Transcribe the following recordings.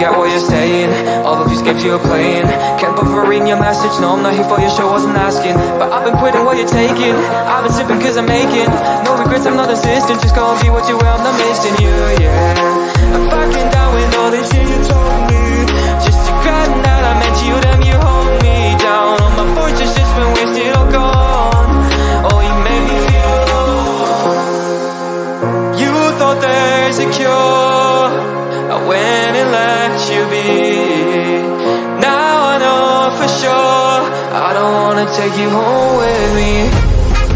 get what you're saying. All of these games you're playing, can't bother reading your message. No, I'm not here for your show, wasn't asking. But I've been putting what you're taking. I've been sipping cause I'm making no regrets, I'm not assistant. Just go and be what you will, I'm not missing you, yeah. I'm fucking down with all this shit you told me. Just to grab that I met you, damn you hold me down. All my fortune's just been wasted or gone. Oh, you made me feel low. You thought there's a cure, I went and let you be. Now I know for sure I don't wanna take you home with me.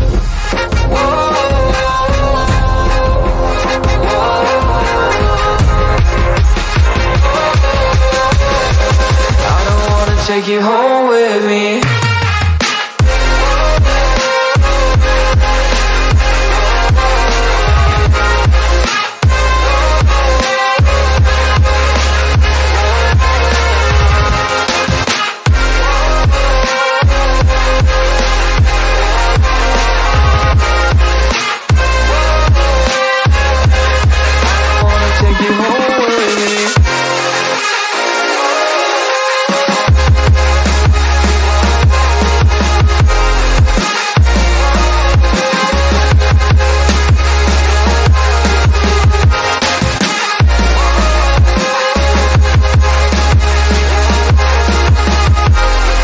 Take you home with me.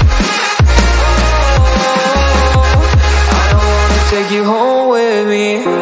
Take you home with me.